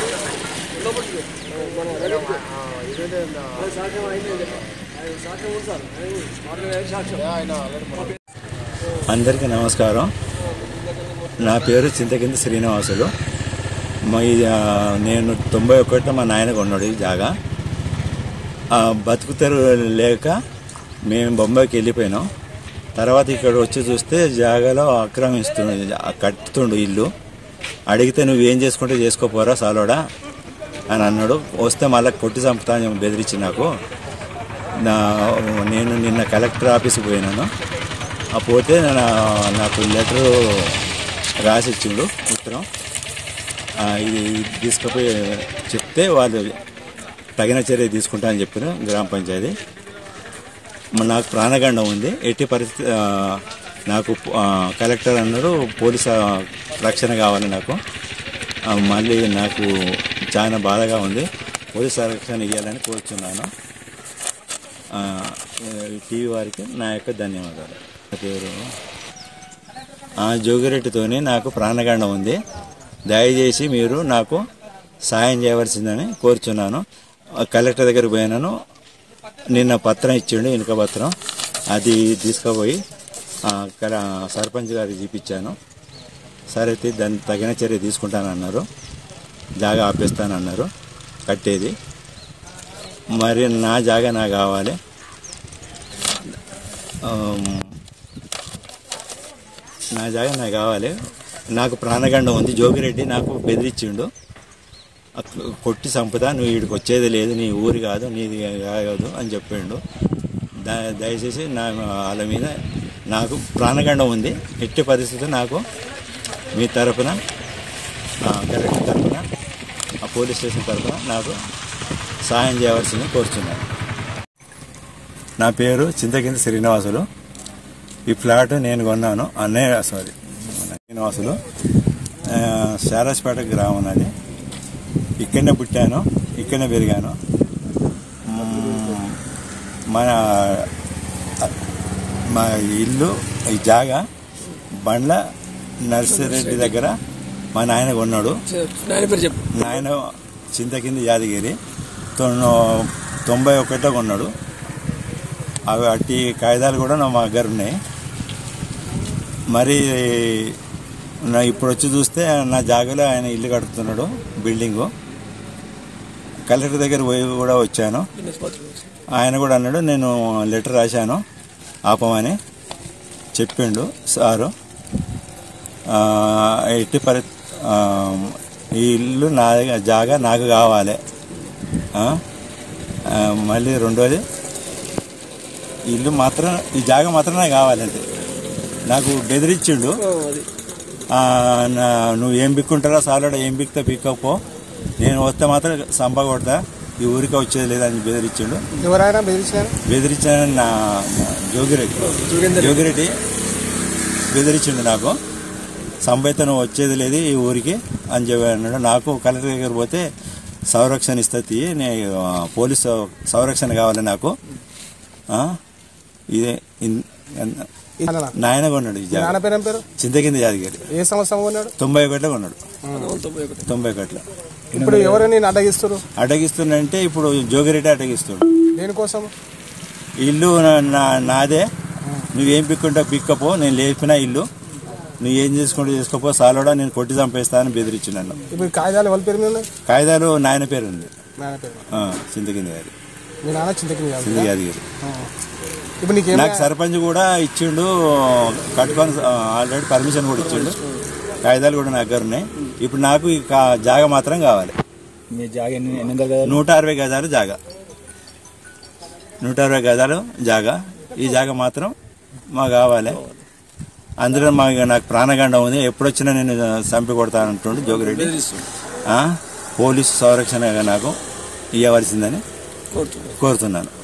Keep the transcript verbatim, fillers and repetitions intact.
అందరికీ నమస్కారం. నా పేరు చింతకింది శ్రీనివాసులు. మా నేను తొంభై ఒకటిలో మా నాయన కొన్నాడు ఈ జాగా. బతుకుతారు లేక మేము బొంబాయికి వెళ్ళిపోయినాం. తర్వాత ఇక్కడ వచ్చి చూస్తే జాగాలో ఆక్రమిస్తుండు, కట్టుతుండు ఇల్లు. అడిగితే నువ్వేం చేసుకుంటే చేసుకోపోరా సాలోడా అని అన్నాడు. వస్తే మళ్ళీ కొట్టి చంపుతా అని బెదిరించి నాకు నా నేను నిన్న కలెక్టర్ ఆఫీస్కి పోయినాను. పోతే నాకు లెటరు రాసి ఇచ్చిండు ఉత్తరం. ఇది తీసుకుపోయి చెప్తే వాళ్ళు తగిన చర్య తీసుకుంటా అని చెప్పిన గ్రామ పంచాయతీ. నాకు ప్రాణగండం ఉంది. ఎట్టి పరిస్థితి నాకు కలెక్టర్ అన్నాడు పోలీసు రక్షణ కావాలి నాకు. మళ్ళీ నాకు చాలా బాధగా ఉంది. పోలీసు రక్షణ ఇవ్వాలని కోరుచున్నాను. టీవీ వారికి నా యొక్క ధన్యవాదాలు. నా పేరు జోగిరెడ్డితోని నాకు ప్రాణగండం ఉంది. దయచేసి మీరు నాకు సాయం చేయవలసిందని కోరుచున్నాను. కలెక్టర్ దగ్గరికి పోయినాను. నిన్న పత్రం ఇచ్చిండు, ఇనుక పత్రం. అది తీసుకుపోయి అక్కడ సర్పంచ్ గారికి చూపించాను. సరే దాన్ని తగిన చర్య తీసుకుంటానన్నారు. జాగా ఆపేస్తానన్నారు కట్టేది. మరి నా జాగా నాకు కావాలి. నా జాగా నాకు కావాలి. నాకు ప్రాణగండం ఉంది. జోగిరెడ్డి నాకు బెదిరించిండు, కొట్టి చంపుతా, నువ్వు వీడికి వచ్చేది లేదు, నీ ఊరి కాదు, నీది కాదు అని చెప్పిండు. దయచేసి నా వాళ్ళ మీద నాకు ప్రాణగండం ఉంది. ఎట్టి పరిస్థితి నాకు మీ తరఫున, కలెక్టర్ తరఫున, ఆ పోలీస్ స్టేషన్ తరఫున నాకు సాయం చేయవలసింది కోరుచున్నాను. నా పేరు చింతకింది శ్రీనివాసులు. ఈ ఫ్లాట్ నేను కొన్నాను. అన్నయ్య సారీ శ్రీనివాసులు, శారస్పేట గ్రామం. అది ఇక్కడనే పుట్టాను, ఇక్కడనే పెరిగాను. మన మా ఇల్లు ఈ జాగా బండ్ల నర్సిరెడ్డి దగ్గర మా నాయన కొన్నాడు. నాయన చింతకింది యాదగిరి తొంభై ఒకటిలో కొన్నాడు. అవి అట్టి కాగితాలు కూడా నా మా దగ్గర ఉన్నాయి. మరి నా ఇప్పుడు వచ్చి చూస్తే నా జాగాలో ఆయన ఇల్లు కడుతున్నాడు, బిల్డింగు. కలెక్టర్ దగ్గర పోయి కూడా వచ్చాను. ఆయన కూడా అన్నాడు నేను లెటర్ రాశాను ఆపమని చెప్పిండు సారు. ఎట్టి పరి ఈ ఇల్లు నా జాగా నాకు కావాలి. మళ్ళీ రెండోది ఇల్లు మాత్రం, ఈ జాగా మాత్రం నాకు కావాలంటే. నాకు బెదిరించిండు, నువ్వు ఏం బిక్కుంటారా సాలోడా, ఏం బిక్తా బిక్కపో, నేను వస్తే మాత్రం సంప కొడతా, ఈ ఊరికే వచ్చేది లేదని బెదిరించిండు. ఎవరైనా బెదిరించారు? బెదిరించాను నా జోగిరెడ్డి జోగిరెడ్డి బెదిరించిండు నాకు. సంపైతే నువ్వు వచ్చేది లేదు ఈ ఊరికి అని చెప్పి అన్నాడు. నాకు కలెక్టర్ దగ్గర పోతే సంరక్షణ ఇస్తుంది, నేను పోలీసు సంరక్షణ కావాలి నాకు. ఇదే నాయన కొన్నాడు ఈ జాగా. చింతకింది యాదగిరి. ఏ సంవత్సరం కొన్నాడు? తొంభై ఒకటిలో కొన్నాడు. తొంభై ఒకటిలో. ఇప్పుడు ఎవరు నేను అడ్డగిస్తారు? అడ్డగిస్తుందంటే ఇప్పుడు జోగిరెడ్డి అడ్డగిస్తాడు. దేనికోసం? ఇల్లు నాదే, నువ్వేం పిక్కుంటావు పిక్కపో, నేను లేపినా ఇల్లు, నువ్వు ఏం చేసుకుంటూ చేసుకోపో, సాలోడా నేను కొట్టి చంపేస్తానని బెదిరించినాను. ఇప్పుడు కాగితాలు ఎవరి పేరు మీద? కాగితాలు నాయన పేరు ఉంది, చింతకింది గారి. మీ నాన్న చింతకింది యాదగిరి. ఇప్పుడు నీకు నాకు సర్పంచ్ కూడా ఇచ్చిండు, కట్టుకొని ఆల్రెడీ పర్మిషన్ కూడా ఇచ్చిండు, కాగితాలు కూడా నా దగ్గర ఉన్నాయి. ఇప్పుడు నాకు ఈ జాగా మాత్రం కావాలి. నూట అరవై గజాలు జాగా, నూట అరవై గజాలు జాగా. ఈ జాగా మాత్రం మాకు కావాలి. అందులో మా నాకు ప్రాణగండం ఉంది. ఎప్పుడొచ్చినా నేను చంపి కొడతానంటుండు జోగిరెడ్డి. పోలీసు సంరక్షణ నాకు ఇవ్వవలసిందని కోరుతున్నాను.